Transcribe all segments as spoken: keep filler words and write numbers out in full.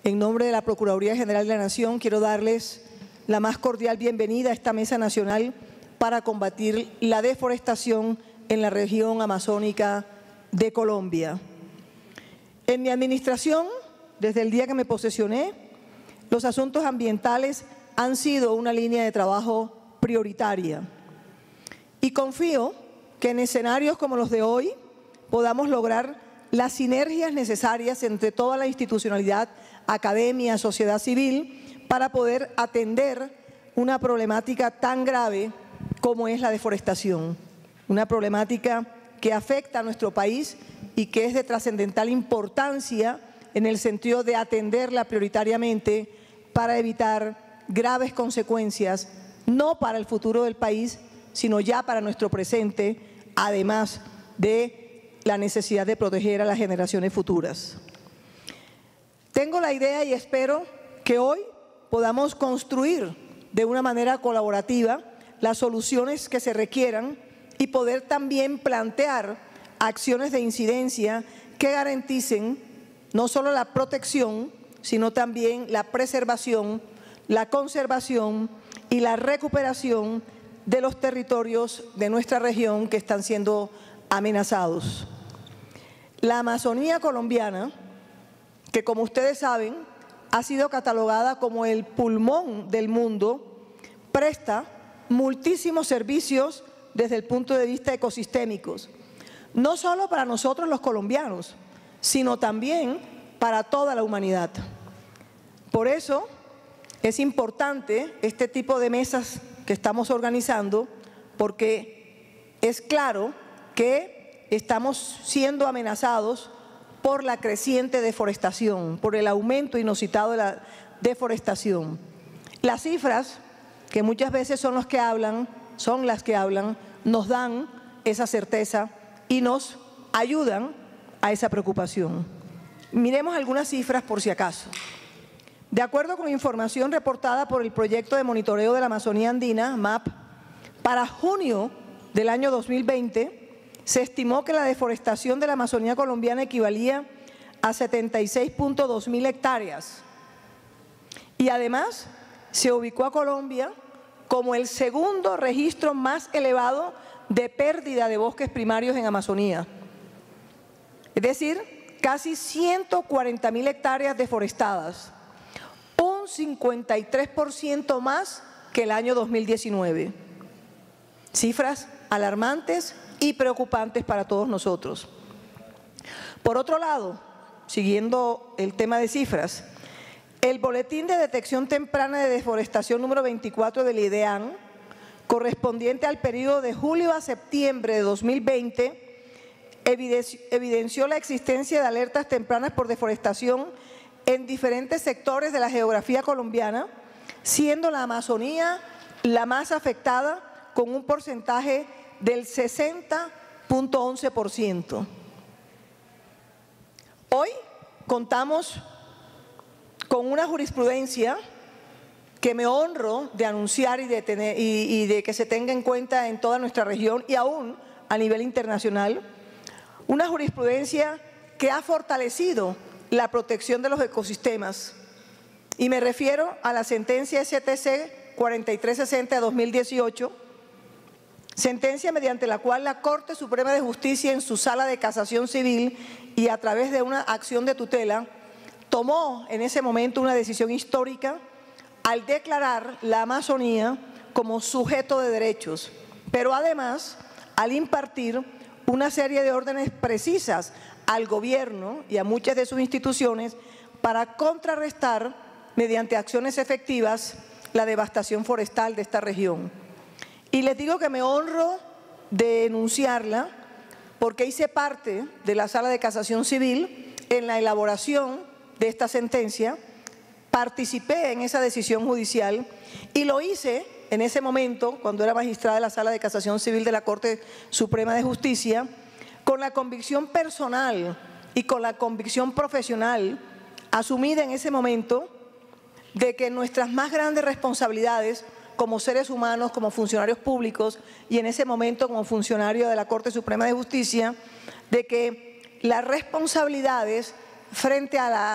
en nombre de la Procuraduría General de la Nación, quiero darles la más cordial bienvenida a esta Mesa Nacional para combatir la deforestación en la región amazónica de Colombia. En mi administración, desde el día que me posesioné, los asuntos ambientales han sido una línea de trabajo prioritaria. Y confío que en escenarios como los de hoy podamos lograr las sinergias necesarias entre toda la institucionalidad, academia, sociedad civil, para poder atender una problemática tan grave como es la deforestación. Una problemática que afecta a nuestro país y que es de trascendental importancia en el sentido de atenderla prioritariamente para evitar graves consecuencias, no para el futuro del país, sino ya para nuestro presente, además de la necesidad de proteger a las generaciones futuras. Tengo la idea y espero que hoy podamos construir de una manera colaborativa las soluciones que se requieran y poder también plantear acciones de incidencia que garanticen no solo la protección, sino también la preservación, la conservación y la recuperación de los territorios de nuestra región que están siendo amenazados. La Amazonía colombiana, que como ustedes saben, ha sido catalogada como el pulmón del mundo, presta muchísimos servicios desde el punto de vista ecosistémicos, no solo para nosotros los colombianos, sino también para toda la humanidad. Por eso es importante este tipo de mesas que estamos organizando, porque es claro que estamos siendo amenazados por la creciente deforestación, por el aumento inusitado de la deforestación. Las cifras, que muchas veces son los que hablan, son las que hablan, nos dan esa certeza y nos ayudan a esa preocupación. Miremos algunas cifras por si acaso. De acuerdo con información reportada por el Proyecto de Monitoreo de la Amazonía Andina, MAP, para junio del año dos mil veinte se estimó que la deforestación de la Amazonía colombiana equivalía a setenta y seis punto dos mil hectáreas y además se ubicó a Colombia como el segundo registro más elevado de pérdida de bosques primarios en Amazonía. Es decir, casi ciento cuarenta mil hectáreas deforestadas, un cincuenta y tres por ciento más que el año dos mil diecinueve. Cifras alarmantes y preocupantes para todos nosotros. Por otro lado, siguiendo el tema de cifras, el Boletín de Detección Temprana de Deforestación número veinticuatro del IDEAN, correspondiente al periodo de julio a septiembre de dos mil veinte, evidenció la existencia de alertas tempranas por deforestación en diferentes sectores de la geografía colombiana, siendo la Amazonía la más afectada con un porcentaje del sesenta punto once por ciento. Hoy contamos con una jurisprudencia que me honro de anunciar y de, tener, y, y de que se tenga en cuenta en toda nuestra región y aún a nivel internacional, una jurisprudencia que ha fortalecido la protección de los ecosistemas. Y me refiero a la sentencia S T C cuarenta y tres sesenta de dos mil dieciocho, sentencia mediante la cual la Corte Suprema de Justicia en su sala de casación civil y a través de una acción de tutela tomó en ese momento una decisión histórica al declarar la Amazonía como sujeto de derechos, pero además al impartir una serie de órdenes precisas al gobierno y a muchas de sus instituciones para contrarrestar mediante acciones efectivas la devastación forestal de esta región. Y les digo que me honro de enunciarla porque hice parte de la Sala de Casación Civil en la elaboración de esta sentencia, participé en esa decisión judicial y lo hice en ese momento, cuando era magistrada de la Sala de Casación Civil de la Corte Suprema de Justicia, con la convicción personal y con la convicción profesional asumida en ese momento de que nuestras más grandes responsabilidades como seres humanos, como funcionarios públicos y en ese momento como funcionario de la Corte Suprema de Justicia, de que las responsabilidades frente a la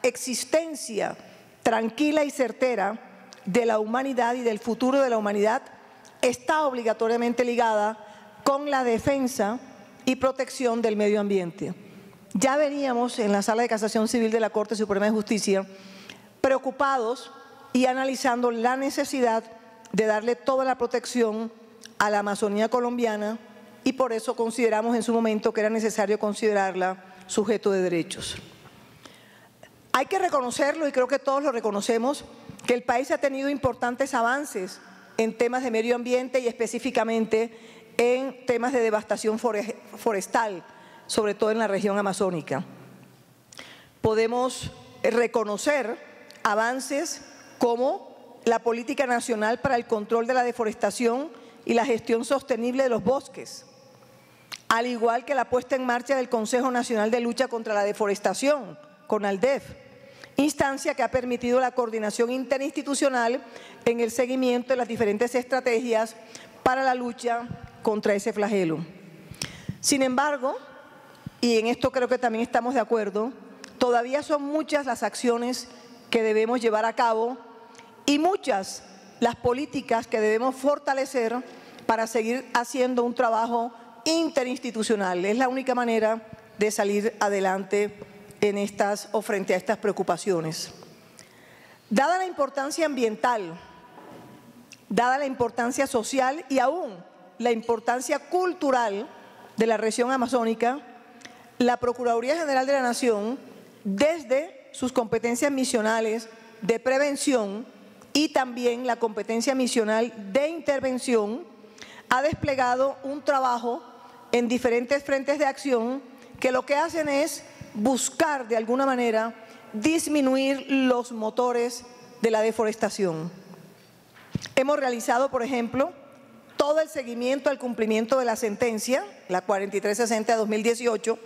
existencia tranquila y certera de la humanidad y del futuro de la humanidad está obligatoriamente ligada con la defensa y protección del medio ambiente. Ya veníamos en la Sala de Casación Civil de la Corte Suprema de Justicia preocupados y analizando la necesidad de darle toda la protección a la Amazonía colombiana, y por eso consideramos en su momento que era necesario considerarla sujeto de derechos. Hay que reconocerlo, y creo que todos lo reconocemos, que el país ha tenido importantes avances en temas de medio ambiente y específicamente en temas de devastación forestal, sobre todo en la región amazónica. Podemos reconocer avances como la Política Nacional para el Control de la Deforestación y la Gestión Sostenible de los Bosques, al igual que la puesta en marcha del Consejo Nacional de Lucha contra la Deforestación, CONALDEF, instancia que ha permitido la coordinación interinstitucional en el seguimiento de las diferentes estrategias para la lucha contra ese flagelo. Sin embargo, y en esto creo que también estamos de acuerdo, todavía son muchas las acciones que debemos llevar a cabo y muchas las políticas que debemos fortalecer para seguir haciendo un trabajo interinstitucional. Es la única manera de salir adelante en estas o frente a estas preocupaciones. Dada la importancia ambiental, dada la importancia social y aún la importancia cultural de la región amazónica, la Procuraduría General de la Nación, desde sus competencias misionales de prevención y también la competencia misional de intervención, ha desplegado un trabajo en diferentes frentes de acción que lo que hacen es buscar de alguna manera disminuir los motores de la deforestación. Hemos realizado, por ejemplo, todo el seguimiento al cumplimiento de la sentencia, la cuarenta y tres sesenta de dos mil dieciocho,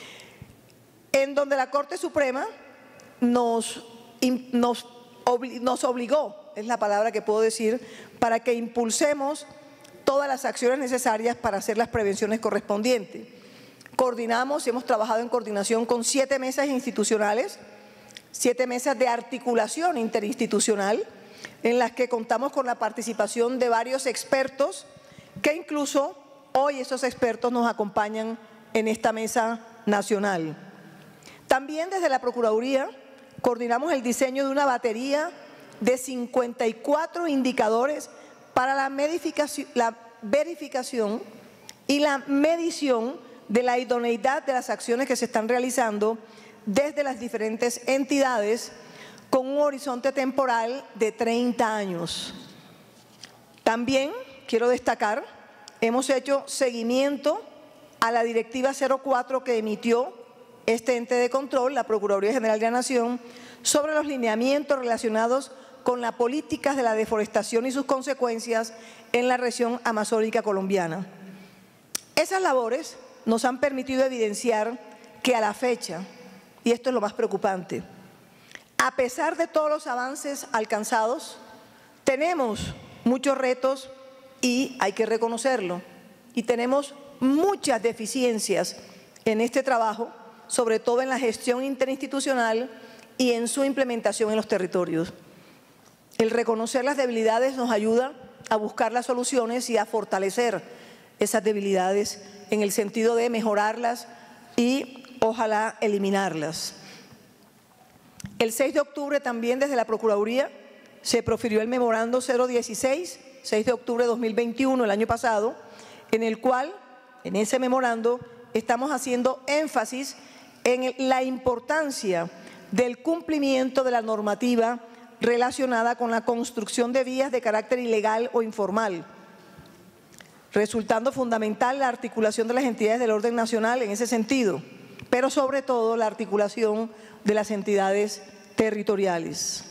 en donde la Corte Suprema nos, nos, obli, nos obligó, es la palabra que puedo decir, para que impulsemos todas las acciones necesarias para hacer las prevenciones correspondientes. Coordinamos y hemos trabajado en coordinación con siete mesas institucionales, siete mesas de articulación interinstitucional, en las que contamos con la participación de varios expertos, que incluso hoy esos expertos nos acompañan en esta mesa nacional. También desde la Procuraduría coordinamos el diseño de una batería de cincuenta y cuatro indicadores para la, la verificación y la medición de la idoneidad de las acciones que se están realizando desde las diferentes entidades con un horizonte temporal de treinta años. También quiero destacar, hemos hecho seguimiento a la Directiva cero cuatro que emitió este ente de control, la Procuraduría General de la Nación, sobre los lineamientos relacionados con las políticas de la deforestación y sus consecuencias en la región amazónica colombiana. Esas labores nos han permitido evidenciar que a la fecha, y esto es lo más preocupante, a pesar de todos los avances alcanzados, tenemos muchos retos y hay que reconocerlo, y tenemos muchas deficiencias en este trabajo, sobre todo en la gestión interinstitucional y en su implementación en los territorios. El reconocer las debilidades nos ayuda a buscar las soluciones y a fortalecer esas debilidades en el sentido de mejorarlas y ojalá eliminarlas. El seis de octubre también desde la Procuraduría se profirió el memorando cero dieciséis, seis de octubre de dos mil veintiuno, el año pasado, en el cual, en ese memorando, estamos haciendo énfasis en la importancia del cumplimiento de la normativa relacionada con la construcción de vías de carácter ilegal o informal, resultando fundamental la articulación de las entidades del orden nacional en ese sentido, pero sobre todo la articulación de las entidades territoriales.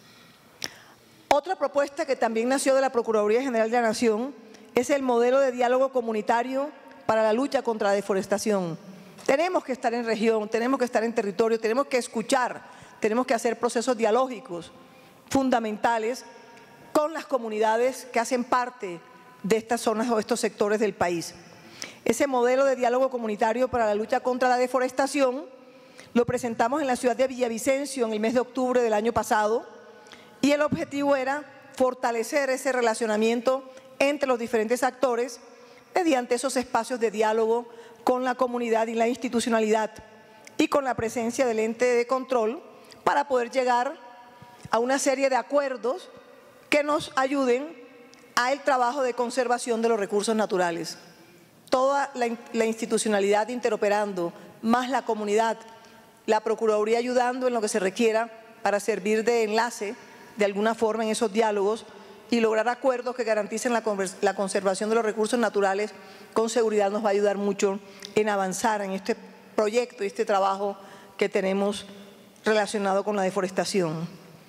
Otra propuesta que también nació de la Procuraduría General de la Nación es el modelo de diálogo comunitario para la lucha contra la deforestación. Tenemos que estar en región, tenemos que estar en territorio, tenemos que escuchar, tenemos que hacer procesos dialógicos fundamentales con las comunidades que hacen parte de estas zonas o estos sectores del país. Ese modelo de diálogo comunitario para la lucha contra la deforestación lo presentamos en la ciudad de Villavicencio en el mes de octubre del año pasado y el objetivo era fortalecer ese relacionamiento entre los diferentes actores mediante esos espacios de diálogo con la comunidad y la institucionalidad y con la presencia del ente de control para poder llegar a una serie de acuerdos que nos ayuden al trabajo de conservación de los recursos naturales. Toda la, la institucionalidad interoperando, más la comunidad, la Procuraduría ayudando en lo que se requiera para servir de enlace de alguna forma en esos diálogos y lograr acuerdos que garanticen la, la conservación de los recursos naturales, con seguridad nos va a ayudar mucho en avanzar en este proyecto y este trabajo que tenemos relacionado con la deforestación.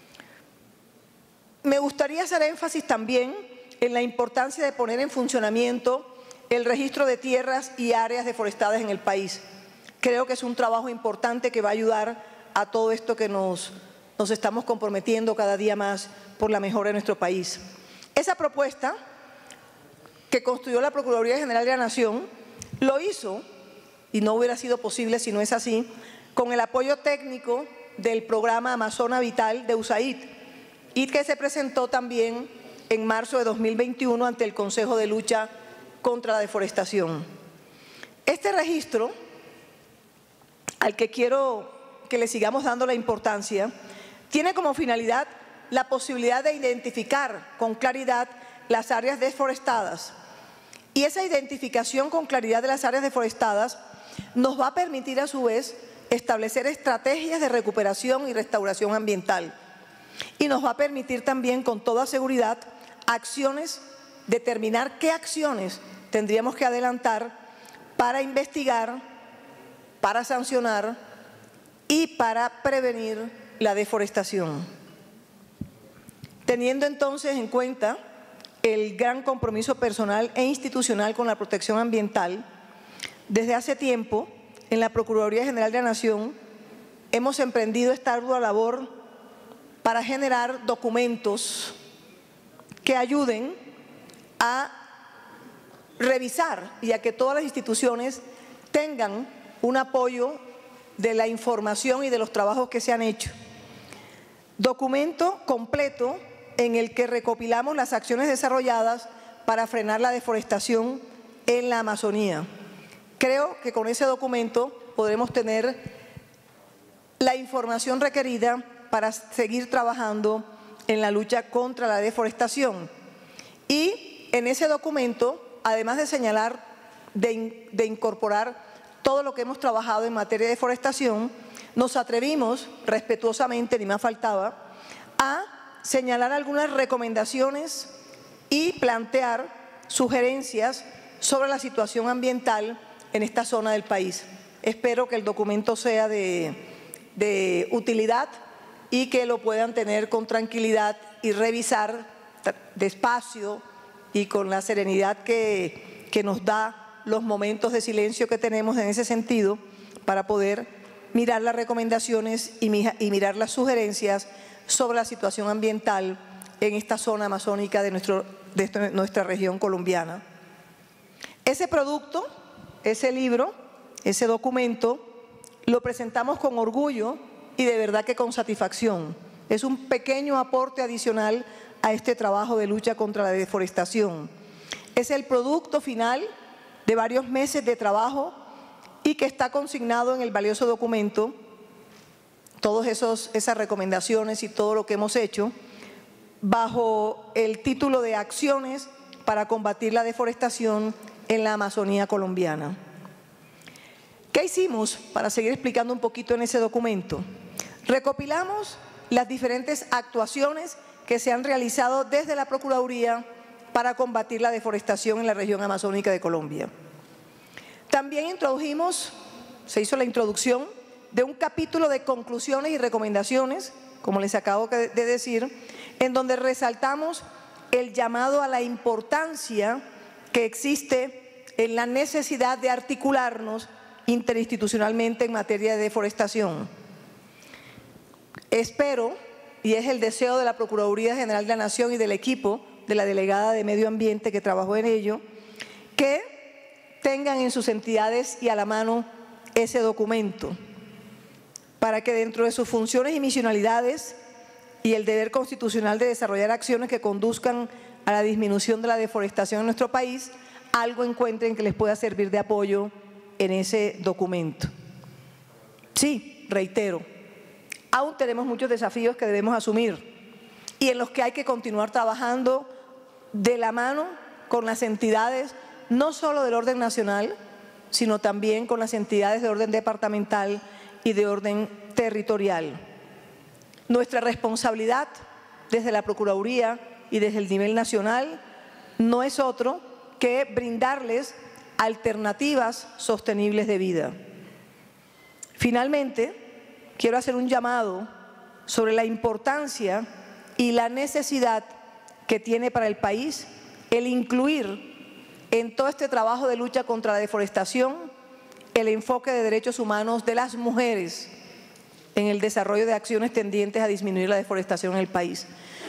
Me gustaría hacer énfasis también en la importancia de poner en funcionamiento el registro de tierras y áreas deforestadas en el país. Creo que es un trabajo importante que va a ayudar a todo esto que nos, nos estamos comprometiendo cada día más por la mejora de nuestro país. Esa propuesta que construyó la Procuraduría General de la Nación lo hizo, y no hubiera sido posible si no es así, con el apoyo técnico del programa Amazona Vital de U S A I D y que se presentó también en marzo de dos mil veintiuno ante el Consejo de Lucha contra la Deforestación. Este registro, al que quiero que le sigamos dando la importancia, tiene como finalidad la posibilidad de identificar con claridad las áreas deforestadas. Y esa identificación con claridad de las áreas deforestadas nos va a permitir a su vez establecer estrategias de recuperación y restauración ambiental. Y nos va a permitir también con toda seguridad acciones, determinar qué acciones tendríamos que adelantar para investigar, para sancionar y para prevenir la deforestación. Teniendo entonces en cuenta el gran compromiso personal e institucional con la protección ambiental, desde hace tiempo en la Procuraduría General de la Nación hemos emprendido esta ardua labor para generar documentos que ayuden a revisar y a que todas las instituciones tengan un apoyo de la información y de los trabajos que se han hecho. Documento completo en el que recopilamos las acciones desarrolladas para frenar la deforestación en la Amazonía. Creo que con ese documento podremos tener la información requerida para seguir trabajando en la lucha contra la deforestación. Y en ese documento, además de señalar, de, de incorporar todo lo que hemos trabajado en materia de deforestación, nos atrevimos, respetuosamente, ni más faltaba, a señalar algunas recomendaciones y plantear sugerencias sobre la situación ambiental en esta zona del país. Espero que el documento sea de, de utilidad y que lo puedan tener con tranquilidad y revisar despacio y con la serenidad que, que nos da los momentos de silencio que tenemos en ese sentido para poder mirar las recomendaciones y, mi, y mirar las sugerencias sobre la situación ambiental en esta zona amazónica de, nuestro, de esto, nuestra región colombiana. Ese producto, ese libro, ese documento, lo presentamos con orgullo y de verdad que con satisfacción. Es un pequeño aporte adicional a este trabajo de lucha contra la deforestación. Es el producto final de varios meses de trabajo y que está consignado en el valioso documento, todas esas recomendaciones y todo lo que hemos hecho, bajo el título de Acciones para combatir la deforestación en la Amazonía colombiana. ¿Qué hicimos para seguir explicando un poquito en ese documento? Recopilamos las diferentes actuaciones que se han realizado desde la Procuraduría para combatir la deforestación en la región amazónica de Colombia. También introdujimos, se hizo la introducción de un capítulo de conclusiones y recomendaciones, como les acabo de decir, en donde resaltamos el llamado a la importancia que existe en la necesidad de articularnos interinstitucionalmente en materia de deforestación. Espero, y es el deseo de la Procuraduría General de la Nación y del equipo de la delegada de Medio Ambiente que trabajó en ello, que tengan en sus entidades y a la mano ese documento. para que dentro de sus funciones y misionalidades y el deber constitucional de desarrollar acciones que conduzcan a la disminución de la deforestación en nuestro país, algo encuentren que les pueda servir de apoyo en ese documento. Sí, reitero, aún tenemos muchos desafíos que debemos asumir y en los que hay que continuar trabajando de la mano con las entidades, no solo del orden nacional, sino también con las entidades de orden departamental y de orden territorial. Nuestra responsabilidad desde la Procuraduría y desde el nivel nacional no es otro que brindarles alternativas sostenibles de vida. Finalmente, quiero hacer un llamado sobre la importancia y la necesidad que tiene para el país el incluir en todo este trabajo de lucha contra la deforestación el enfoque de derechos humanos de las mujeres en el desarrollo de acciones tendientes a disminuir la deforestación en el país.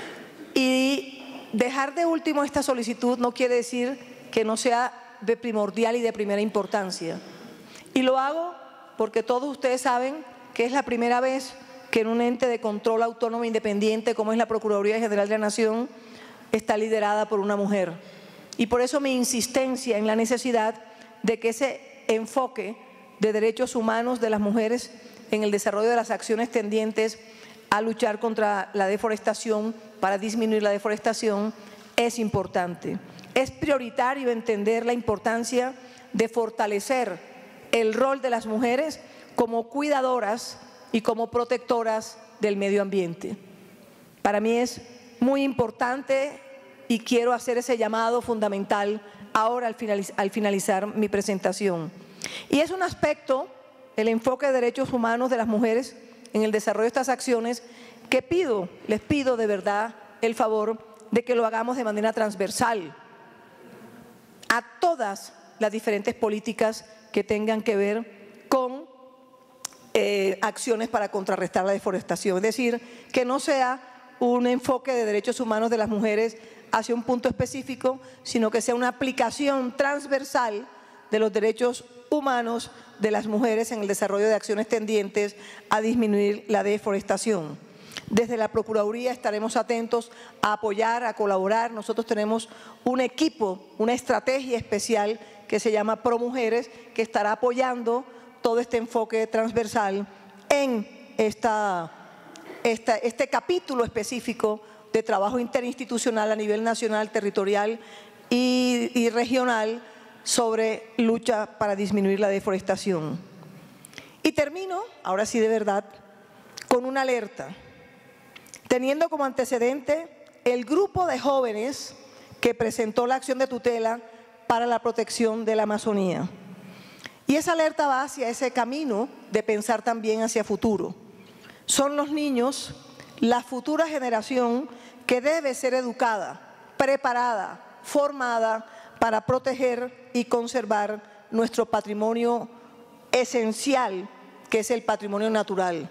Y dejar de último esta solicitud no quiere decir que no sea de primordial y de primera importancia. Y lo hago porque todos ustedes saben que es la primera vez que en un ente de control autónomo e independiente como es la Procuraduría General de la Nación está liderada por una mujer. Y por eso mi insistencia en la necesidad de que ese enfoque de derechos humanos de las mujeres en el desarrollo de las acciones tendientes a luchar contra la deforestación, para disminuir la deforestación, es importante. Es prioritario entender la importancia de fortalecer el rol de las mujeres como cuidadoras y como protectoras del medio ambiente. Para mí es muy importante y quiero hacer ese llamado fundamental ahora al finalizar, al finalizar mi presentación. Y es un aspecto, el enfoque de derechos humanos de las mujeres en el desarrollo de estas acciones, que pido, les pido de verdad el favor de que lo hagamos de manera transversal a todas las diferentes políticas que tengan que ver con eh, acciones para contrarrestar la deforestación. Es decir, que no sea un enfoque de derechos humanos de las mujeres hacia un punto específico, sino que sea una aplicación transversal de los derechos humanos de las mujeres en el desarrollo de acciones tendientes a disminuir la deforestación. Desde la Procuraduría estaremos atentos a apoyar, a colaborar. Nosotros tenemos un equipo, una estrategia especial que se llama ProMujeres, que estará apoyando todo este enfoque transversal en esta, esta, este capítulo específico de trabajo interinstitucional a nivel nacional, territorial y, y regional sobre lucha para disminuir la deforestación. Y termino, ahora sí de verdad, con una alerta, teniendo como antecedente el grupo de jóvenes que presentó la acción de tutela para la protección de la Amazonía. Y esa alerta va hacia ese camino de pensar también hacia futuro. Son los niños, la futura generación que debe ser educada, preparada, formada para proteger y conservar nuestro patrimonio esencial, que es el patrimonio natural,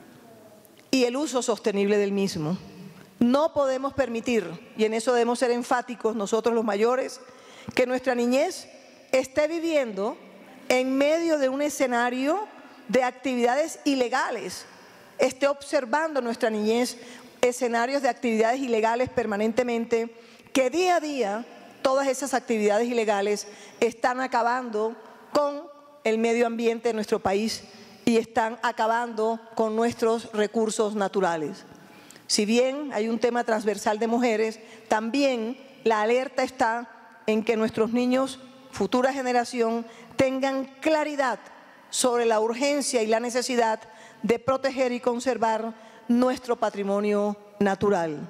y el uso sostenible del mismo. No podemos permitir, y en eso debemos ser enfáticos nosotros los mayores, que nuestra niñez esté viviendo en medio de un escenario de actividades ilegales, esté observando nuestra niñez escenarios de actividades ilegales permanentemente, que día a día todas esas actividades ilegales están acabando con el medio ambiente de nuestro país y están acabando con nuestros recursos naturales. Si bien hay un tema transversal de mujeres, también la alerta está en que nuestros niños, futura generación, tengan claridad sobre la urgencia y la necesidad de proteger y conservar nuestro patrimonio natural.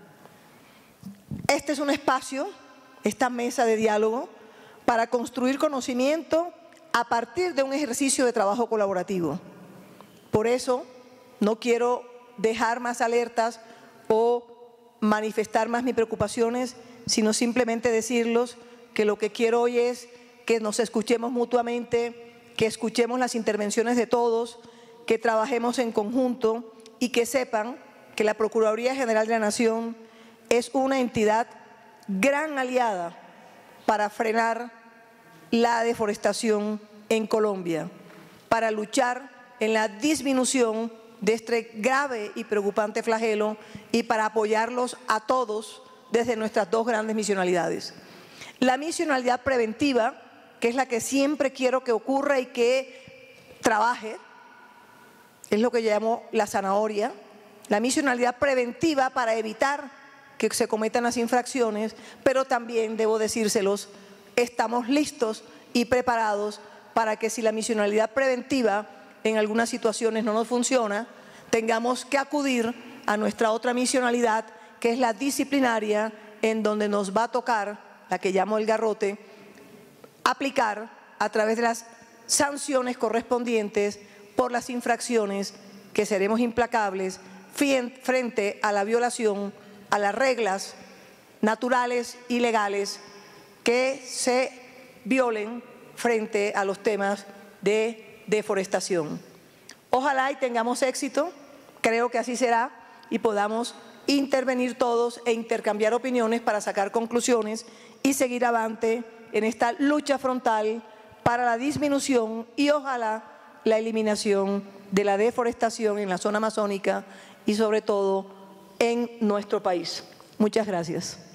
Este es un espacio, esta mesa de diálogo, para construir conocimiento a partir de un ejercicio de trabajo colaborativo. Por eso no quiero dejar más alertas o manifestar más mis preocupaciones, sino simplemente decirles que lo que quiero hoy es que nos escuchemos mutuamente, que escuchemos las intervenciones de todos, que trabajemos en conjunto y que sepan que la Procuraduría General de la Nación es una entidad gran aliada para frenar la deforestación en Colombia, para luchar en la disminución de este grave y preocupante flagelo y para apoyarlos a todos desde nuestras dos grandes misionalidades. La misionalidad preventiva, que es la que siempre quiero que ocurra y que trabaje, es lo que llamo la zanahoria, la misionalidad preventiva para evitar que se cometan las infracciones, pero también, debo decírselos, estamos listos y preparados para que si la misionalidad preventiva en algunas situaciones no nos funciona, tengamos que acudir a nuestra otra misionalidad, que es la disciplinaria, en donde nos va a tocar, la que llamo el garrote, aplicar a través de las sanciones correspondientes por las infracciones que seremos implacables frente a la violación a las reglas naturales y legales que se violen frente a los temas de deforestación. Ojalá y tengamos éxito, creo que así será, y podamos intervenir todos e intercambiar opiniones para sacar conclusiones y seguir avante en esta lucha frontal para la disminución y ojalá la eliminación de la deforestación en la zona amazónica y sobre todo en nuestro país. Muchas gracias.